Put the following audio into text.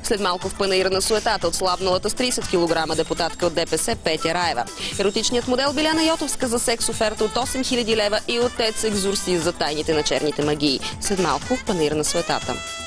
След малко в панаира на суетата отслабналата с 30 кг депутатка от ДПС Петя Раева. Еротичният модел Биляна Йотовска за секс оферта от 8000 лева и отец екзорсист за тайните на черните магии. След малко в панаира на суетата.